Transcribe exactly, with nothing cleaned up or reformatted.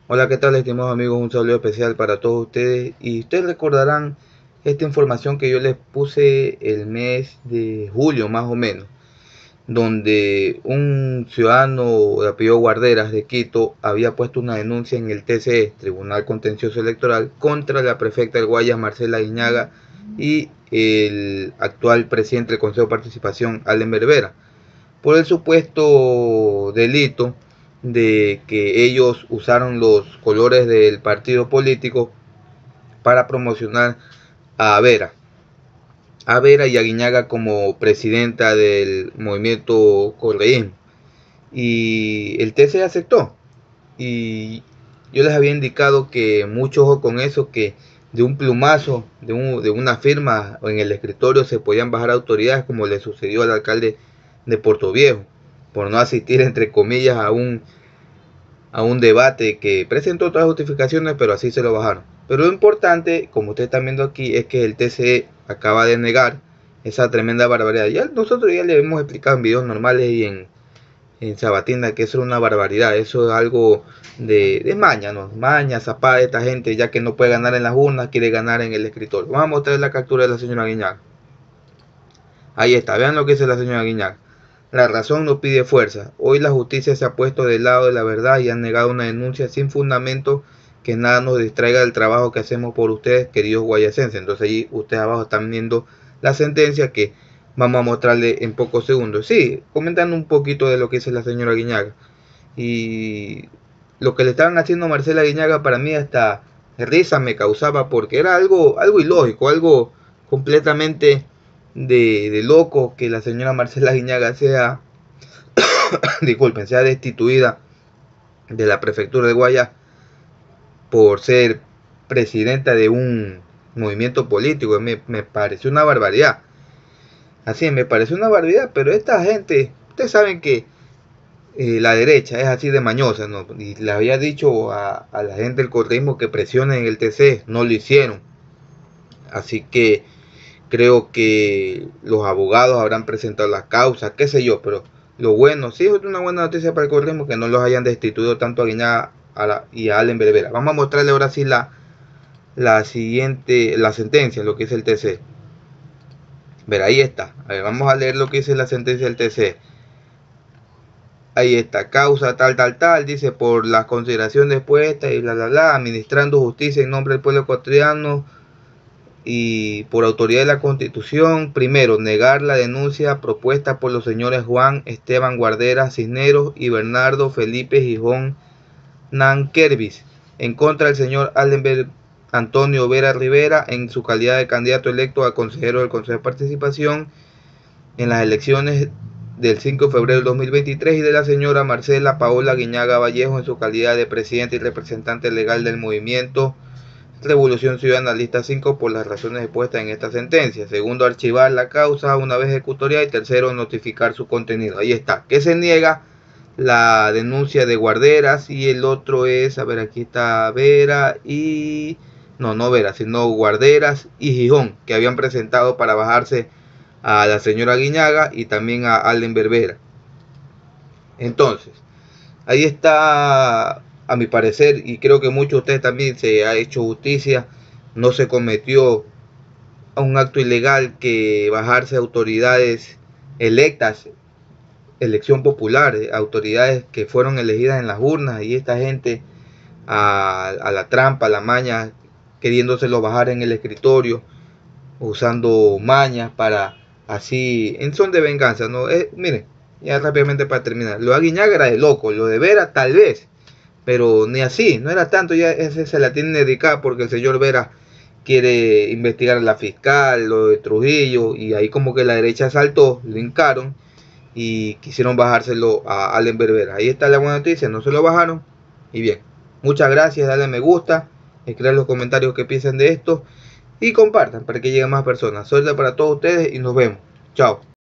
Hola, ¿qué tal, estimados amigos? Un saludo especial para todos ustedes. Y ustedes recordarán esta información que yo les puse el mes de julio, más o menos, donde un ciudadano de apellido Guarderas de Quito había puesto una denuncia en el T C E, Tribunal Contencioso Electoral, contra la prefecta del Guayas, Marcela Guiñaga, y el actual presidente del Consejo de Participación, Allen Berbera, por el supuesto delito de que ellos usaron los colores del partido político para promocionar a Vera, a Vera y a Guiñaga como presidenta del movimiento correísmo. Y el T C aceptó. Y yo les había indicado que mucho ojo con eso, que de un plumazo, de, un, de una firma o en el escritorio se podían bajar autoridades, como le sucedió al alcalde de Portoviejo, por no asistir, entre comillas, a un, a un debate que presentó otras justificaciones, pero así se lo bajaron. Pero lo importante, como ustedes están viendo aquí, es que el T C E acaba de negar esa tremenda barbaridad. Ya nosotros ya le hemos explicado en videos normales y en, en Sabatina que eso es una barbaridad. Eso es algo de, de maña, ¿no? Maña, zapada de esta gente, ya que no puede ganar en las urnas, quiere ganar en el escritorio. Vamos a mostrar la captura de la señora Guiñac. Ahí está, vean lo que dice la señora Guiñac. La razón no pide fuerza. Hoy la justicia se ha puesto del lado de la verdad y ha negado una denuncia sin fundamento, que nada nos distraiga del trabajo que hacemos por ustedes, queridos guayacenses. Entonces allí ustedes abajo están viendo la sentencia que vamos a mostrarle en pocos segundos. Sí, comentando un poquito de lo que dice la señora Guiñaga. Y lo que le estaban haciendo a Marcela Guiñaga, para mí hasta risa me causaba, porque era algo, algo ilógico, algo completamente de, de loco, que la señora Marcela Guiñaga sea, disculpen, sea destituida de la prefectura de Guayas por ser presidenta de un movimiento político. Me, me pareció una barbaridad. Así, me pareció una barbaridad, pero esta gente, ustedes saben que eh, la derecha es así de mañosa, ¿no? Y le había dicho a, a la gente del correísmo que presionen el T C, no lo hicieron. Así que creo que los abogados habrán presentado las causas, qué sé yo, pero lo bueno, sí es una buena noticia para el correísmo que no los hayan destituido tanto a Guiñaga a la, y a Allen Berbera. Vamos a mostrarle ahora sí la, la siguiente, la sentencia, lo que dice el T C. Ver, ahí está. A ver, vamos a leer lo que dice la sentencia del T C. Ahí está, causa tal, tal, tal, dice por las consideraciones puestas y bla, bla, bla, administrando justicia en nombre del pueblo ecuatoriano y por autoridad de la Constitución. Primero, negar la denuncia propuesta por los señores Juan Esteban Guardera Cisneros y Bernardo Felipe Gijón Nankervis en contra del señor Allenberg Antonio Vera Rivera en su calidad de candidato electo a consejero del Consejo de Participación en las elecciones del cinco de febrero del dos mil veintitrés, y de la señora Marcela Paola Guiñaga Vallejo en su calidad de presidente y representante legal del movimiento Revolución Ciudadana Lista cinco por las razones expuestas en esta sentencia. Segundo, archivar la causa una vez ejecutoria. Y tercero, notificar su contenido. Ahí está, que se niega la denuncia de Guarderas, y el otro es, a ver, aquí está Vera y... no, no Vera, sino Guarderas y Gijón, que habían presentado para bajarse a la señora Guiñaga y también a Allen Berbera. Entonces, ahí está, a mi parecer, y creo que muchos de ustedes también, se ha hecho justicia. No se cometió un acto ilegal que bajarse a autoridades electas, elección popular, autoridades que fueron elegidas en las urnas, y esta gente a, a la trampa, a la maña, queriéndoselo bajar en el escritorio, usando mañas para así, en son de venganza, ¿no? Eh, miren, ya rápidamente para terminar, lo de Aguiñaga era de loco, lo de Vera tal vez, pero ni así, no era tanto, ya ese se la tiene dedicada porque el señor Vera quiere investigar a la fiscal, lo de Trujillo, y ahí como que la derecha saltó, lo hincaron y quisieron bajárselo a Allen Berbera. Ahí está la buena noticia, no se lo bajaron. Y bien, muchas gracias, dale me gusta, escriban los comentarios que piensan de esto y compartan para que lleguen más personas. Suerte para todos ustedes y nos vemos. Chao.